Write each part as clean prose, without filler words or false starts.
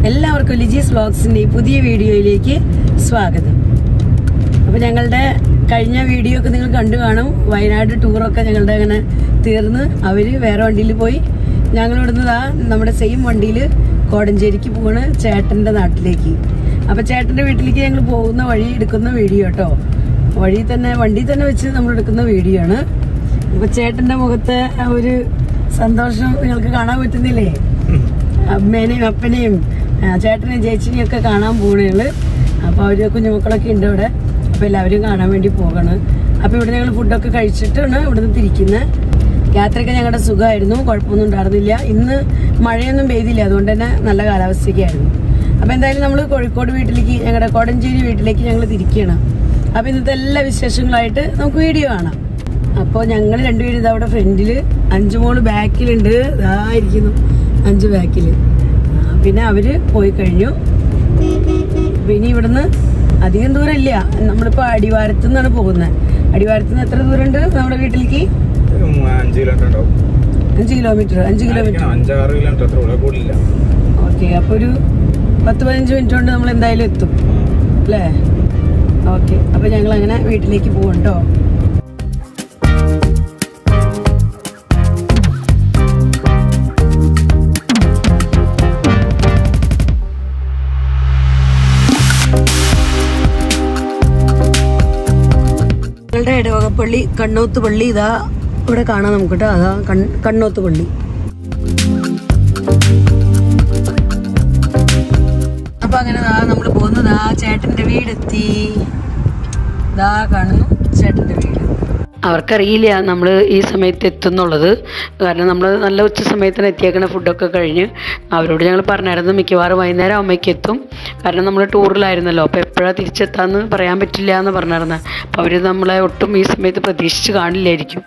എല്ലാവർക്കും ലിജീസ് വ്ലോഗ്സിന്റെ പുതിയ വീഡിയോയിലേക്ക് സ്വാഗതം. അപ്പോൾ ഞങ്ങളുടെ കഴിഞ്ഞ വീഡിയോ ഒക്കെ നിങ്ങൾ കണ്ടു കാണും. വയനാട് ടൂറൊക്കെ ഞങ്ങളുടെ അങ്ങനെ തീർന്ന് അവർ വേറെ വണ്ടിയിൽ പോയി. ഞങ്ങൾ ഇവിടുന്ന് നമ്മുടെ സെയിം വണ്ടിയിൽ കോടഞ്ചേരിക്ക് പോവാണ്, ചേട്ടൻ്റെ നാട്ടിലേക്ക്. അപ്പോൾ ചേട്ടൻ്റെ വീട്ടിലേക്ക് ഞങ്ങൾ പോകുന്ന വഴി എടുക്കുന്ന വീഡിയോ കേട്ടോ. വണ്ടി തന്നെ വെച്ച് നമ്മൾ എടുക്കുന്ന വീഡിയോ ആണ്. അപ്പോൾ ചേട്ടൻ്റെ മുഖത്തെ ആ ഒരു സന്തോഷം നിങ്ങൾക്ക് കാണാൻ പറ്റുന്നില്ലേ? അമ്മേനെയും അപ്പനെയും ചേട്ടനെയും ചേച്ചിനെയും ഒക്കെ കാണാൻ പോകണേള്. അപ്പോൾ അവർ കുഞ്ഞുമക്കളൊക്കെ ഉണ്ട് ഇവിടെ. അപ്പോൾ എല്ലാവരും കാണാൻ വേണ്ടി പോകണം. അപ്പോൾ ഇവിടെ ഞങ്ങൾ ഫുഡൊക്കെ കഴിച്ചിട്ടാണ് ഇവിടുന്ന് തിരിക്കുന്നത്. യാത്രയൊക്കെ ഞങ്ങളുടെ സുഖമായിരുന്നു, കുഴപ്പമൊന്നും ഉണ്ടായിരുന്നില്ല. ഇന്ന് മഴയൊന്നും പെയ്തില്ല, അതുകൊണ്ട് തന്നെ നല്ല കാലാവസ്ഥയൊക്കെയായിരുന്നു. അപ്പോൾ എന്തായാലും നമ്മൾ കോഴിക്കോട് വീട്ടിലേക്ക്, ഞങ്ങളുടെ കോടഞ്ചേരി വീട്ടിലേക്ക് ഞങ്ങൾ തിരിക്കുകയാണ്. അപ്പോൾ ഇന്നത്തെ എല്ലാ വിശേഷങ്ങളായിട്ട് നമുക്ക് വീഡിയോ കാണാം. അപ്പോൾ ഞങ്ങൾ രണ്ടുപേരും ഇതവിടെ ഫ്രണ്ടിൽ, 5 മോള് ബാക്കിലുണ്ട്, ഇതായിരിക്കുന്നു 5 ബാക്കിൽ. പിന്നെ അവര് പോയി കഴിഞ്ഞു. പിന്നെ ഇവിടുന്ന് അധികം ദൂരമില്ല, നമ്മളിപ്പോ അടിവാരത്തു നിന്നാണ് പോകുന്നത്. അടിവാരത്ത് നിന്ന് എത്ര ദൂരമുണ്ട് നമ്മുടെ വീട്ടിലേക്ക്? 5 കിലോമീറ്റർ. ഓക്കെ, അപ്പൊ ഒരു 10-15 മിനിറ്റ് കൊണ്ട് നമ്മൾ എന്തായാലും എത്തും അല്ലേ? ഓക്കെ, അപ്പൊ ഞങ്ങൾ അങ്ങനെ വീട്ടിലേക്ക് പോകും കേട്ടോ. ഞങ്ങളുടെ ഇടവകപ്പള്ളി കണ്ണോത്ത് പള്ളി ഇതാ ഇവിടെ കാണാം നമുക്ക് കേട്ടോ. അതാ കണ്ണോത്ത് പള്ളി. അപ്പൊ അങ്ങനെ നമ്മൾ പോകുന്നതാ ചേട്ടന്റെ വീടെത്തി. ഇതാ കാണുന്നു ചേട്ടന്റെ വീട്. അവർക്കറിയില്ല നമ്മൾ ഈ സമയത്ത് എത്തുന്നുള്ളത്. കാരണം നമ്മൾ നല്ല ഉച്ച സമയത്തിന് എത്തിയേക്കണ ഫുഡൊക്കെ കഴിഞ്ഞ് അവരോട് ഞങ്ങൾ പറഞ്ഞായിരുന്നു മിക്കവാറും വൈകുന്നേരം അമ്മയ്ക്ക് എത്തും. കാരണം നമ്മൾ ടൂറിലായിരുന്നല്ലോ, അപ്പോൾ എപ്പോഴാണ് തിരിച്ചെത്താന്ന് പറയാൻ പറ്റില്ല എന്ന് പറഞ്ഞായിരുന്നു. അപ്പോൾ അവർ നമ്മളെ ഒട്ടും ഈ സമയത്ത് പ്രതീക്ഷിച്ച് കാണില്ലായിരിക്കും.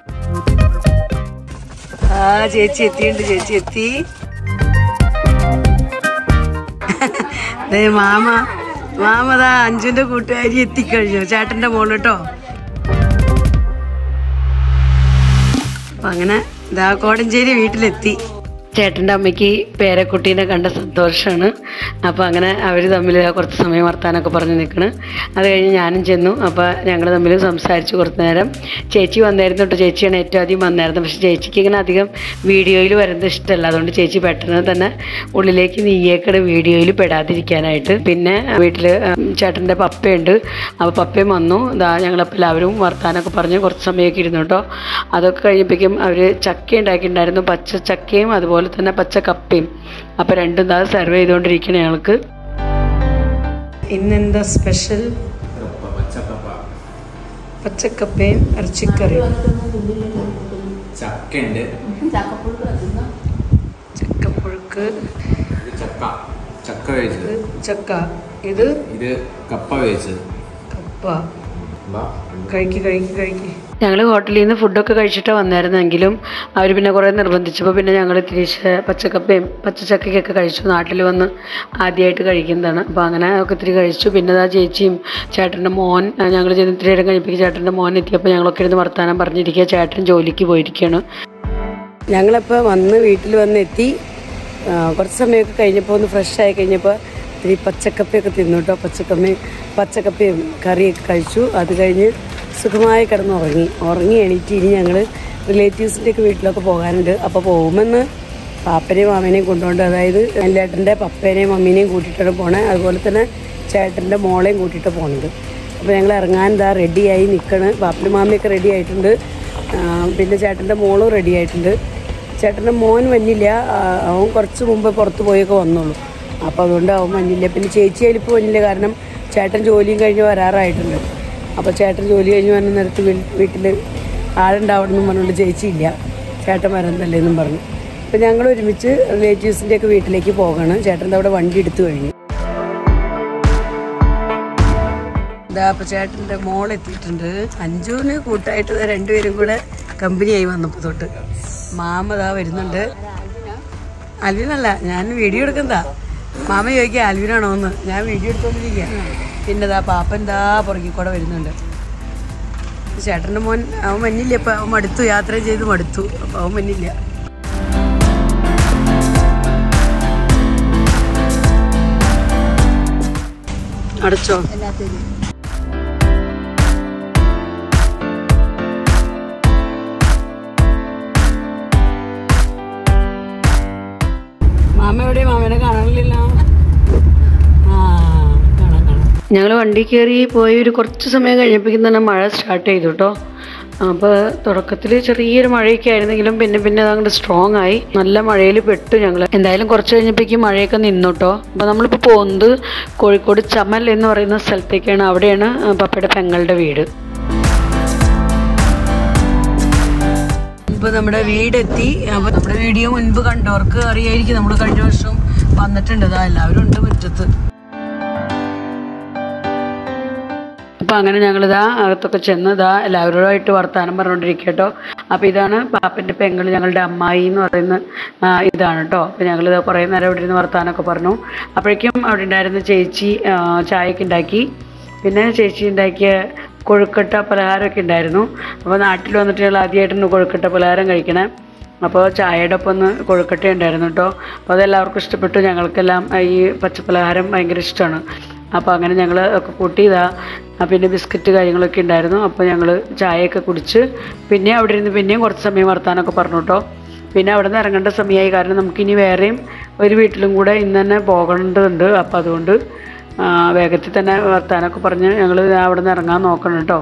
ചേച്ചി എത്തിയുണ്ട്, ചേച്ചി എത്തി. മാമതാ അഞ്ജുവിന്റെ കൂട്ടുകാരി എത്തിക്കഴിഞ്ഞു, ചേട്ടന്റെ മോള് കേട്ടോ. അപ്പൊ അങ്ങനെ ഇതാ കോടഞ്ചേരി വീട്ടിലെത്തി. ചേട്ടൻ്റെ അമ്മയ്ക്ക് പേരക്കുട്ടീനെ കണ്ട സന്തോഷമാണ്. അപ്പോൾ അങ്ങനെ അവർ തമ്മിൽ കുറച്ച് സമയം വർത്താനൊക്കെ പറഞ്ഞ് നിൽക്കണം. അത് കഴിഞ്ഞ് ഞാനും ചെന്നു. അപ്പോൾ ഞങ്ങൾ തമ്മിൽ സംസാരിച്ച് കുറച്ച് നേരം. ചേച്ചി വന്നായിരുന്നു കേട്ടോ. ചേച്ചിയാണ് ഏറ്റവും ആദ്യം വന്നായിരുന്നു. പക്ഷേ ചേച്ചിക്ക് ഇങ്ങനെ അധികം വീഡിയോയിൽ വരുന്നത് ഇഷ്ടമല്ല. അതുകൊണ്ട് ചേച്ചി പെട്ടെന്ന് തന്നെ ഉള്ളിലേക്ക് നീയേക്കടെ വീഡിയോയിൽ പെടാതിരിക്കാനായിട്ട്. പിന്നെ വീട്ടിൽ ചേട്ടൻ്റെ പപ്പയുണ്ട്. അപ്പോൾ പപ്പയും വന്നു. ഞങ്ങളപ്പോൾ എല്ലാവരും വർത്താനൊക്കെ പറഞ്ഞ് കുറച്ച് സമയമൊക്കെ ഇരുന്നു കേട്ടോ. അതൊക്കെ കഴിഞ്ഞപ്പോഴേക്കും അവർ ചക്ക ഉണ്ടാക്കിയിട്ടുണ്ടായിരുന്നു, പച്ച ചക്കയും അതുപോലെ തന്നെ പച്ച കപ്പയും. അപ്പൊ രണ്ടും സെർവ് ചെയ്തുകൊണ്ടിരിക്കണേ ഞങ്ങൾക്ക്. ഇന്നെന്താ സ്പെഷ്യൽ? പച്ചക്കപ്പയും ഇറച്ചിക്കറിയും. ചക്കപ്പുഴുക്ക്, ചക്ക, ഇത് കപ്പ വേവിച്ചത്. കപ്പ കഴിക്ക്. ഞങ്ങൾ ഹോട്ടലിൽ നിന്ന് ഫുഡൊക്കെ കഴിച്ചിട്ടാണ് വന്നായിരുന്നെങ്കിലും അവർ പിന്നെ കുറേ നിർബന്ധിച്ചപ്പോൾ പിന്നെ ഞങ്ങൾ തിരിച്ച് പച്ചക്കപ്പയും പച്ചച്ചക്കയൊക്കെ കഴിച്ചു. നാട്ടിൽ വന്ന് ആദ്യമായിട്ട് കഴിക്കുന്നതാണ്. അപ്പോൾ അങ്ങനെ ഒക്കെ ഇത്തിരി കഴിച്ചു. പിന്നെ ചേച്ചിയും ചേട്ടൻ്റെ മോൻ, ഞങ്ങൾ ചെന്ന് ഇത്തിരി നേരം കഴിപ്പിക്കും. ചേട്ടൻ്റെ മോൻ എത്തിയപ്പോൾ ഞങ്ങളൊക്കെ ഇരുന്ന് വർത്താനം പറഞ്ഞിരിക്കുക. ചേട്ടൻ ജോലിക്ക് പോയിരിക്കുകയാണ്. ഞങ്ങളിപ്പോൾ വീട്ടിൽ വന്ന് എത്തി. കുറച്ച് സമയമൊക്കെ കഴിഞ്ഞപ്പോൾ ഒന്ന് ഫ്രഷ് ആയി കഴിഞ്ഞപ്പോൾ ഇത്തിരി പച്ചക്കപ്പയൊക്കെ തിന്നു കേട്ടോ. പച്ചക്കപ്പയും കറിയൊക്കെ കഴിച്ചു. അത് കഴിഞ്ഞ് സുഖമായി ഉറങ്ങി എണീറ്റ് ഇനി ഞങ്ങൾ റിലേറ്റീവ്സിൻ്റെയൊക്കെ വീട്ടിലൊക്കെ പോകാനുണ്ട്. അപ്പോൾ പോകുമെന്ന് പാപ്പനെയും മാമേനെയും കൊണ്ടുപോണ്ട്, അതായത് ചേട്ടൻ്റെ പപ്പേനെയും മമ്മീനെയും കൂട്ടിയിട്ടാണ് പോണേ. അതുപോലെ തന്നെ ചേട്ടൻ്റെ മോളെയും കൂട്ടിയിട്ട് പോകുന്നുണ്ട്. അപ്പോൾ ഞങ്ങൾ ഇറങ്ങാൻ റെഡിയായി നിൽക്കണം. പാപ്പനും മാമയൊക്കെ റെഡി ആയിട്ടുണ്ട്. പിന്നെ ചേട്ടൻ്റെ മോളും റെഡി ആയിട്ടുണ്ട്. ചേട്ടൻ്റെ മോൻ വന്നില്ല, അവൻ കുറച്ച് മുമ്പ് പുറത്ത് പോയൊക്കെ വന്നുള്ളൂ. അപ്പോൾ അതുകൊണ്ട് അവൻ വന്നില്ല. പിന്നെ ചേച്ചി അതിലിപ്പോൾ വന്നില്ല, കാരണം ചേട്ടൻ ജോലിയും കഴിഞ്ഞ് വരാറായിട്ടുണ്ട്. അപ്പോൾ ചേട്ടൻ ജോലി കഴിഞ്ഞ് വന്ന നേരത്ത് വീട്ടിൽ ആളുണ്ടാവണമെന്നും പറഞ്ഞുകൊണ്ട് ചേച്ചി ഇല്ല, ചേട്ടൻ വരുന്നതല്ലേ എന്നും പറഞ്ഞു. അപ്പോൾ ഞങ്ങൾ ഒരുമിച്ച് റിലേറ്റീവ്സിൻ്റെയൊക്കെ വീട്ടിലേക്ക് പോകണം. ചേട്ടൻ്റെ അവിടെ വണ്ടി എടുത്തു കഴിഞ്ഞു. അപ്പോൾ ചേട്ടൻ്റെ മോൾ എത്തിയിട്ടുണ്ട്. അഞ്ജുവിന് കൂട്ടായിട്ട് രണ്ടുപേരും കൂടെ കമ്പനിയായി വന്നപ്പോൾ തൊട്ട്. മാമ വരുന്നുണ്ട്. അൽവിനല്ല, ഞാൻ വീഡിയോ എടുക്കുന്നതാ. മാമ ചോദിക്കുക ആൽവിനാണോ എന്ന്. ഞാൻ വീഡിയോ എടുത്തോണ്ടിരിക്കുക. പിന്നെ പാപ്പൻ പുറകിക്കൂടെ വരുന്നുണ്ട്. ചേട്ടൻ്റെ മോൻ അവൻ മഞ്ഞില്ല. ഇപ്പം അവൻ മടുത്തു, യാത്ര ചെയ്ത് മടുത്തു. അപ്പം അവൻ മഞ്ഞില്ല. അടച്ചോ? മാമ എവിടെ? മാമേനെ കാണാനില്ലല്ലോ. ഞങ്ങൾ വണ്ടി കയറി പോയി ഒരു കുറച്ച് സമയം കഴിഞ്ഞപ്പോഴേക്കും തന്നെ മഴ സ്റ്റാർട്ട് ചെയ്തു കേട്ടോ. അപ്പോൾ തുടക്കത്തിൽ ചെറിയൊരു മഴയൊക്കെ ആയിരുന്നെങ്കിലും പിന്നെ അതങ്ങോട്ട് സ്ട്രോങ് ആയി. നല്ല മഴയിൽ പെട്ടു ഞങ്ങൾ. എന്തായാലും കുറച്ച് കഴിഞ്ഞപ്പോഴേക്കും മഴയൊക്കെ നിന്നു കേട്ടോ. അപ്പോൾ നമ്മളിപ്പോൾ പോകുന്നത് കോഴിക്കോട് ചമൽ എന്ന് പറയുന്ന സ്ഥലത്തേക്കാണ്. അവിടെയാണ് പപ്പയുടെ പെങ്ങളുടെ വീട്. ഇപ്പോൾ നമ്മുടെ വീടെത്തി. അപ്പോൾ നമ്മുടെ വീഡിയോ മുൻപ് കണ്ടവർക്ക് അറിയായിരിക്കും, നമ്മൾ കഴിഞ്ഞ വർഷം വന്നിട്ടുണ്ട്. ഇതാ എല്ലാവരും ഉണ്ട് മുറ്റത്ത്. അപ്പോൾ അങ്ങനെ ഞങ്ങളിതാ അകത്തൊക്കെ ചെന്ന് എല്ലാവരോടായിട്ട് വർത്തമാനം പറഞ്ഞുകൊണ്ടിരിക്കുക കേട്ടോ. അപ്പോൾ ഇതാണ് പാപ്പൻ്റെ പെങ്ങൾ, ഞങ്ങളുടെ അമ്മായി എന്ന് പറയുന്ന ഇതാണ് കേട്ടോ. അപ്പോൾ ഞങ്ങളിത് കുറേ നേരം ഇവിടെ ഇരുന്ന് വർത്തമാനമൊക്കെ പറഞ്ഞു. അപ്പോഴേക്കും അവിടെ ഉണ്ടായിരുന്ന ചേച്ചി ചായയൊക്കെ ഉണ്ടാക്കി. പിന്നെ ചേച്ചി ഉണ്ടാക്കിയ കൊഴുക്കട്ട പലഹാരമൊക്കെ ഉണ്ടായിരുന്നു. അപ്പോൾ നാട്ടിൽ വന്നിട്ട് ഞങ്ങൾ ആദ്യമായിട്ടാണ് കൊഴുക്കട്ട പലഹാരം കഴിക്കണേ. അപ്പോൾ ചായയുടെ ഒപ്പം ഒന്ന് കൊഴുക്കട്ട ഉണ്ടായിരുന്നു കേട്ടോ. അപ്പോൾ അതെല്ലാവർക്കും ഇഷ്ടപ്പെട്ടു. ഞങ്ങൾക്കെല്ലാം ഈ പച്ചപ്പലഹാരം ഭയങ്കര ഇഷ്ടമാണ്. അപ്പോൾ അങ്ങനെ ഞങ്ങൾ ഒക്കെ കൂട്ടി പിന്നെ ബിസ്ക്കറ്റ് കാര്യങ്ങളൊക്കെ ഉണ്ടായിരുന്നു. അപ്പോൾ ഞങ്ങൾ ചായയൊക്കെ കുടിച്ച് പിന്നെ അവിടെ ഇരുന്ന് പിന്നെയും കുറച്ച് സമയം വർത്താനമൊക്കെ പറഞ്ഞു കേട്ടോ. പിന്നെ അവിടെ നിന്ന് ഇറങ്ങേണ്ട സമയമായി. കാരണം നമുക്കിനി വേറെയും ഒരു വീട്ടിലും കൂടെ ഇന്ന് തന്നെ പോകേണ്ടതുണ്ട്. അപ്പോൾ അതുകൊണ്ട് വേഗത്തിൽ തന്നെ വർത്താനമൊക്കെ പറഞ്ഞ് ഞങ്ങൾ അവിടെ നിന്ന് ഇറങ്ങാൻ നോക്കണം കേട്ടോ.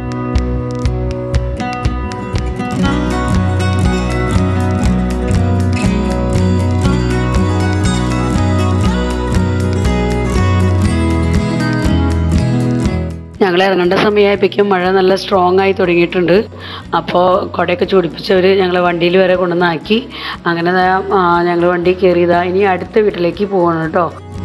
ഞങ്ങൾ ഇറങ്ങേണ്ട സമയമായപ്പോഴേക്കും മഴ നല്ല സ്ട്രോങ് ആയി തുടങ്ങിയിട്ടുണ്ട്. അപ്പോൾ കുടയൊക്കെ ചൂടിപ്പിച്ചവർ ഞങ്ങളെ വണ്ടിയിൽ വരെ കൊണ്ടുവന്നാക്കി. അങ്ങനെ ഞങ്ങൾ വണ്ടി കയറിയതാ. ഇനി അടുത്ത വീട്ടിലേക്ക് പോകണം കേട്ടോ.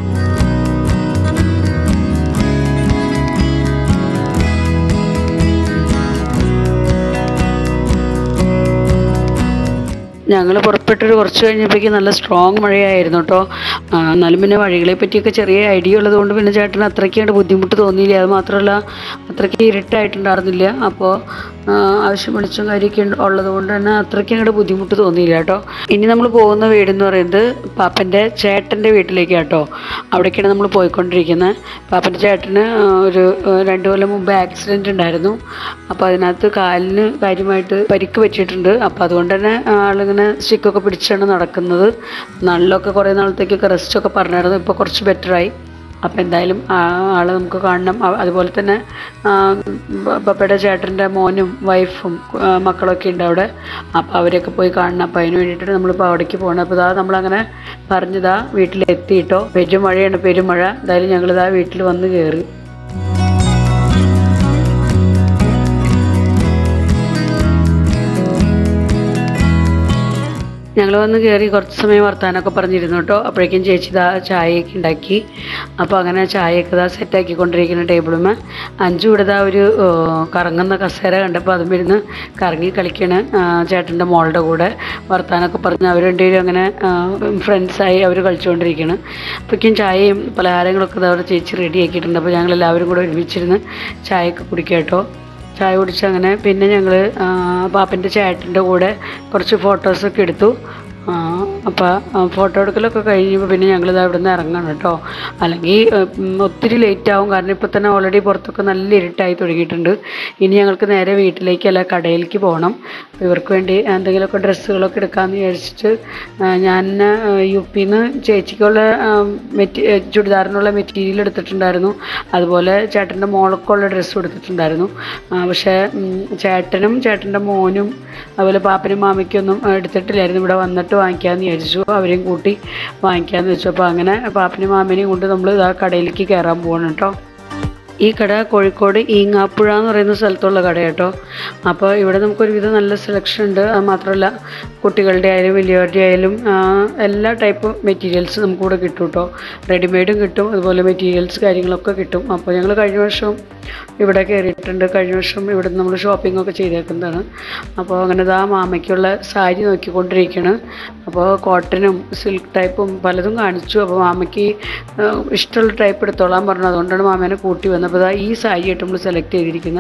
ഞങ്ങൾ പുറപ്പെട്ടൊരു കുറച്ച് കഴിഞ്ഞപ്പോഴേക്കും നല്ല സ്ട്രോങ് മഴയായിരുന്നു കേട്ടോ. എന്നാലും പിന്നെ വഴികളെ പറ്റിയൊക്കെ ചെറിയ ഐഡിയ ഉള്ളതുകൊണ്ട് പിന്നെ ചേട്ടന് അത്രയ്ക്ക് ബുദ്ധിമുട്ട് തോന്നിയില്ല. അത് മാത്രമല്ല അത്രയ്ക്ക് ഇരുട്ടായിട്ടുണ്ടായിരുന്നില്ല. അപ്പോൾ ആവശ്യം വെളിച്ചം കാര്യമൊക്കെ ഉള്ളതുകൊണ്ട് തന്നെ അത്രയ്ക്ക് അങ്ങോട്ട് ബുദ്ധിമുട്ട് തോന്നിയില്ല കേട്ടോ. ഇനി നമ്മൾ പോകുന്ന വീടെന്ന് പറയുന്നത് പാപ്പൻ്റെ ചേട്ടൻ്റെ വീട്ടിലേക്ക് കേട്ടോ. അവിടേക്കാണ് നമ്മൾ പോയിക്കൊണ്ടിരിക്കുന്നത്. പാപ്പൻ്റെ ചേട്ടന് ഒരു 2 കൊല്ലം മുമ്പ് ആക്സിഡൻറ്റ് ഉണ്ടായിരുന്നു. അപ്പോൾ അതിനകത്ത് കാലിന് കാര്യമായിട്ട് പരിക്ക് പറ്റിയിട്ടുണ്ട്. അപ്പോൾ അതുകൊണ്ട് തന്നെ ആളിങ്ങനെ സ്റ്റിക്കൊക്കെ പിടിച്ചാണ് നടക്കുന്നത്. നല്ലൊക്കെ കുറേ നാളത്തേക്കൊക്കെ റെസ്റ്റൊക്കെ പറഞ്ഞായിരുന്നു. ഇപ്പോൾ കുറച്ച് ബെറ്ററായി. അപ്പോൾ എന്തായാലും ആളെ നമുക്ക് കാണണം. അതുപോലെ തന്നെ പപ്പയുടെ ചേട്ടൻ്റെ മോനും വൈഫും മക്കളൊക്കെ ഉണ്ട് അവിടെ. അപ്പോൾ അവരെയൊക്കെ പോയി കാണണം. അപ്പോൾ അതിന് വേണ്ടിയിട്ടാണ് നമ്മളിപ്പോൾ അവിടേക്ക് പോകണം. അപ്പോൾ നമ്മളങ്ങനെ പറഞ്ഞതാ വീട്ടിലെത്തിയിട്ടോ. പെരുമഴയാണ്, പെരുമഴ. എന്തായാലും ഞങ്ങളിതാ വീട്ടിൽ വന്ന് കയറി. ഞങ്ങൾ വന്ന് കയറി കുറച്ച് സമയം വർത്താനമൊക്കെ പറഞ്ഞിരുന്നു കേട്ടോ. അപ്പോഴേക്കും ചേച്ചി ചായയൊക്കെ ഉണ്ടാക്കി. അപ്പോൾ അങ്ങനെ ചായയൊക്കെ സെറ്റാക്കിക്കൊണ്ടിരിക്കുന്ന ടേബിളുമേ അഞ്ചു ഇവിടെ ഒരു കറങ്ങുന്ന കസേര കണ്ടപ്പോൾ അതും ഇരുന്ന് കറങ്ങി കളിക്കണ് ചേട്ടൻ്റെ മോളുടെ കൂടെ. വർത്താനമൊക്കെ പറഞ്ഞ് അവർ രണ്ടുപേരും അങ്ങനെ ഫ്രണ്ട്സായി അവർ കളിച്ചുകൊണ്ടിരിക്കണം. അപ്പോഴേക്കും ചായയും പലഹാരങ്ങളൊക്കെ അവിടെ ചേച്ചി റെഡിയാക്കിയിട്ടുണ്ട്. അപ്പോൾ ഞങ്ങളെല്ലാവരും കൂടെ ഒരുമിച്ചിരുന്ന് ചായയൊക്കെ കുടിക്കാം കേട്ടോ. ചായ കുടിച്ച് അങ്ങനെ പിന്നെ ഞങ്ങൾ പാപ്പൻ്റെ ചേട്ടൻ്റെ കൂടെ കുറച്ച് ഫോട്ടോസൊക്കെ എടുത്തു. അപ്പോൾ ഫോട്ടോ എടുക്കലൊക്കെ കഴിഞ്ഞപ്പോൾ പിന്നെ ഞങ്ങളിത് അവിടെ നിന്ന് ഇറങ്ങണം കേട്ടോ. അല്ലെങ്കിൽ ഒത്തിരി ലേറ്റ് ആവും. കാരണം ഇപ്പോൾ തന്നെ ഓൾറെഡി പുറത്തൊക്കെ നല്ല ഇരുട്ടായി തുടങ്ങിയിട്ടുണ്ട്. ഇനി ഞങ്ങൾക്ക് നേരെ വീട്ടിലേക്കല്ല കടയിലേക്ക് പോകണം. ഇവർക്ക് വേണ്ടി എന്തെങ്കിലുമൊക്കെ ഡ്രസ്സുകളൊക്കെ എടുക്കാമെന്ന് വിചാരിച്ചിട്ട് ഞാൻ UP-ന്ന് ചേച്ചിക്കുള്ള ചുരിദാറിനുള്ള മെറ്റീരിയൽ എടുത്തിട്ടുണ്ടായിരുന്നു. അതുപോലെ ചേട്ടൻ്റെ മോൾക്കുള്ള ഡ്രസ്സും എടുത്തിട്ടുണ്ടായിരുന്നു. പക്ഷേ ചേട്ടനും ചേട്ടൻ്റെ മോനും അതുപോലെ പാപ്പനും മാമയ്ക്കൊന്നും എടുത്തിട്ടില്ലായിരുന്നു. ഇവിടെ വന്നിട്ട് വാങ്ങിക്കാമെന്ന് വിചാരിച്ചു. അവരെയും കൂട്ടി വാങ്ങിക്കാമെന്ന് വെച്ചു. അപ്പോൾ അങ്ങനെ പാപ്പനും മാമനെയും കൊണ്ട് നമ്മൾ കടയിലേക്ക് കയറാൻ പോകണം കേട്ടോ. ഈ കട കോഴിക്കോട് ഈങ്ങാപ്പുഴ എന്ന് പറയുന്ന സ്ഥലത്തുള്ള കട കേട്ടോ. അപ്പോൾ ഇവിടെ നമുക്കൊരുവിധം നല്ല സെലക്ഷൻ ഉണ്ട്. അത് മാത്രമല്ല കുട്ടികളുടെ ആയാലും വലിയവരുടെ ആയാലും എല്ലാ ടൈപ്പ് മെറ്റീരിയൽസ് നമുക്കിവിടെ കിട്ടും കേട്ടോ. റെഡിമെയ്ഡും കിട്ടും, അതുപോലെ മെറ്റീരിയൽസ് കാര്യങ്ങളൊക്കെ കിട്ടും. അപ്പോൾ ഞങ്ങൾ കഴിഞ്ഞ വർഷം ഇവിടെ കയറിയിട്ടുണ്ട്. കഴിഞ്ഞ വർഷം ഇവിടെ നമ്മൾ ഷോപ്പിംഗ് ഒക്കെ ചെയ്തേക്കുന്നതാണ്. അപ്പോൾ അങ്ങനെ മാമയ്ക്കുള്ള സാരി നോക്കിക്കൊണ്ടിരിക്കുകയാണ്. അപ്പോൾ കോട്ടനും സിൽക്ക് ടൈപ്പും പലതും കാണിച്ചു. അപ്പോൾ മാമയ്ക്ക് ഇഷ്ടമുള്ള ടൈപ്പ് എടുത്തോളാൻ പറഞ്ഞു. അതുകൊണ്ടാണ് മാമേനെ കൂട്ടി വന്നത്. അപ്പോൾ ഈ സാരി ആയിട്ട് നമ്മൾ സെലക്ട് ചെയ്തിരിക്കുന്നത്.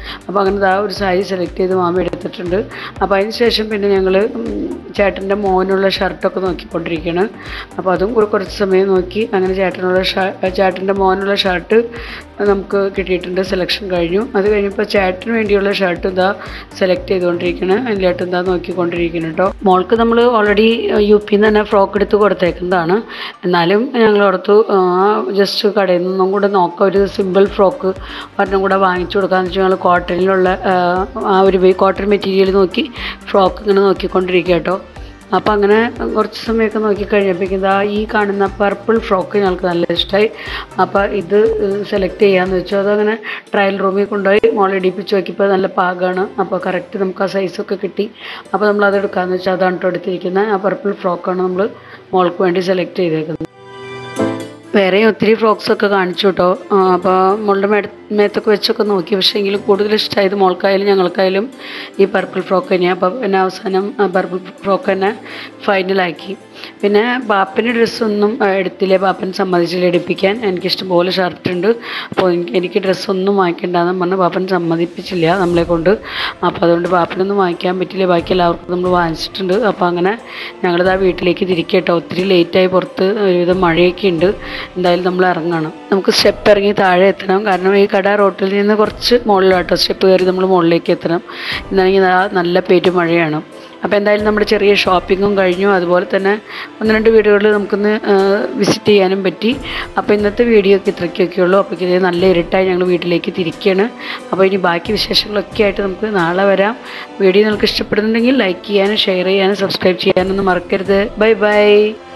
അപ്പോൾ അങ്ങനെ ഒരു സാരി സെലക്ട് ചെയ്ത് മാമ എടുത്തിട്ടുണ്ട്. അപ്പോൾ അതിന് ശേഷം പിന്നെ ഞങ്ങൾ ചേട്ടൻ്റെ മോനുള്ള ഷർട്ടൊക്കെ നോക്കിക്കൊണ്ടിരിക്കുകയാണ്. അപ്പോൾ അതും കുറച്ച് സമയം നോക്കി. അങ്ങനെ ചേട്ടൻ്റെ മോനുള്ള ഷർട്ട് നമുക്ക് കിട്ടിയിട്ടുണ്ട്. സെലക്ഷൻ കഴിഞ്ഞു. അത് കഴിഞ്ഞപ്പോൾ ചേട്ടന് വേണ്ടിയുള്ള ഷർട്ട് ഇതാ സെലക്ട് ചെയ്തുകൊണ്ടിരിക്കുകയാണ്. അതിലായിട്ട് എന്താ നോക്കിക്കൊണ്ടിരിക്കണം കേട്ടോ. മോൾക്ക് നമ്മൾ ഓൾറെഡി UP നിന്ന് തന്നെ ഫ്രോക്ക് എടുത്ത് കൊടുത്തേക്കുന്നതാണ്. എന്നാലും ഞങ്ങൾ ഓർത്തു ജസ്റ്റ് കടയിൽ നിന്നും കൂടെ നോക്കാം, ഒരു സിമ്പിൾ ഫ്രോക്ക് ഒരെണ്ണം കൂടെ വാങ്ങിച്ചു കൊടുക്കാമെന്ന് വെച്ചാൽ ഞങ്ങൾ കോട്ടണിലുള്ള ഒരു കോട്ടൺ മെറ്റീരിയൽ നോക്കി ഫ്രോക്ക് ഇങ്ങനെ നോക്കിക്കൊണ്ടിരിക്കുക കേട്ടോ. അപ്പോൾ അങ്ങനെ കുറച്ച് സമയമൊക്കെ നോക്കിക്കഴിഞ്ഞപ്പോഴേക്കും ഈ കാണുന്ന പർപ്പിൾ ഫ്രോക്ക് ഞങ്ങൾക്ക് നല്ല ഇഷ്ടമായി. അപ്പോൾ ഇത് സെലക്ട് ചെയ്യാമെന്ന് വെച്ചു. അതങ്ങനെ ട്രയൽ റൂമിൽ കൊണ്ടുപോയി മോളെ ഇടിപ്പിച്ച് നോക്കിയപ്പോൾ നല്ല പാകമാണ്. അപ്പോൾ കറക്റ്റ് നമുക്ക് ആ സൈസൊക്കെ കിട്ടി. അപ്പോൾ നമ്മളത് എടുക്കാമെന്ന് വെച്ചാൽ അതാണ് കേട്ടോ എടുത്തിരിക്കുന്നത്. ആ പർപ്പിൾ ഫ്രോക്കാണ് നമ്മൾ മോൾക്ക് വേണ്ടി സെലക്ട് ചെയ്തേക്കുന്നത്. വേറെ ഒത്തിരി ഫ്രോക്സൊക്കെ കാണിച്ചു കേട്ടോ. അപ്പോൾ മോളുടെ മേത്തൊക്കെ വെച്ചൊക്കെ നോക്കി. പക്ഷേ എങ്കിലും കൂടുതൽ ഇഷ്ടമായത് മോൾക്കായാലും ഞങ്ങൾക്കായാലും ഈ പർപ്പിൾ ഫ്രോക്ക് തന്നെയാണ്. അപ്പോൾ പിന്നെ അവസാനം പർപ്പിൾ ഫ്രോക്ക് തന്നെ ഫൈനലാക്കി. പിന്നെ ബാപ്പന് ഡ്രസ്സൊന്നും എടുത്തില്ല. ബാപ്പൻ സമ്മതിച്ചില്ല എടുപ്പിക്കാൻ. എനിക്കിഷ്ടം പോലെ ഷർട്ടുണ്ട്. അപ്പോൾ എനിക്ക് ഡ്രസ്സൊന്നും വാങ്ങിക്കണ്ടെന്ന് പറഞ്ഞ് ബാപ്പൻ സമ്മതിപ്പിച്ചില്ല നമ്മളെ കൊണ്ട്. അപ്പോൾ അതുകൊണ്ട് ബാപ്പനൊന്നും വാങ്ങിക്കാൻ പറ്റില്ല. ബാക്കി എല്ലാവർക്കും നമ്മൾ വാങ്ങിച്ചിട്ടുണ്ട്. അപ്പോൾ അങ്ങനെ ഞങ്ങളിതാ വീട്ടിലേക്ക് തിരിക്കട്ടോ. ഒത്തിരി ലേറ്റായി, പുറത്ത് ഒരുവിധം മഴയൊക്കെ ഉണ്ട്. എന്തായാലും നമ്മൾ ഇറങ്ങണം. നമുക്ക് സ്റ്റെപ്പ് ഇറങ്ങി താഴെ എത്തണം. കാരണം ഈ കട റോട്ടിൽ നിന്ന് കുറച്ച് മുകളിലാട്ടോ. സ്റ്റെപ്പ് കയറി നമ്മൾ മുകളിലേക്ക് എത്തണം. എന്നാണെങ്കിൽ നല്ല പേറ്റ് മഴയാണ്. അപ്പോൾ എന്തായാലും നമ്മുടെ ചെറിയ ഷോപ്പിങ്ങും കഴിഞ്ഞു. അതുപോലെ തന്നെ 1-2 വീടുകളിൽ നമുക്കൊന്ന് വിസിറ്റ് ചെയ്യാനും പറ്റി. അപ്പോൾ ഇന്നത്തെ വീഡിയോ ഒക്കെ ഇത്രയ്ക്കൊക്കെ ഉള്ളൂ. അപ്പോൾ ഇത് നല്ല ഇരുട്ടായി ഞങ്ങൾ വീട്ടിലേക്ക് തിരിക്കുകയാണ്. അപ്പോൾ ഇനി ബാക്കി വിശേഷങ്ങളൊക്കെ ആയിട്ട് നമുക്ക് നാളെ വരാം. വീഡിയോ നിങ്ങൾക്ക് ഇഷ്ടപ്പെടുന്നുണ്ടെങ്കിൽ ലൈക്ക് ചെയ്യാനും ഷെയർ ചെയ്യാനും സബ്സ്ക്രൈബ് ചെയ്യാനൊന്നും മറക്കരുത്. Bye by.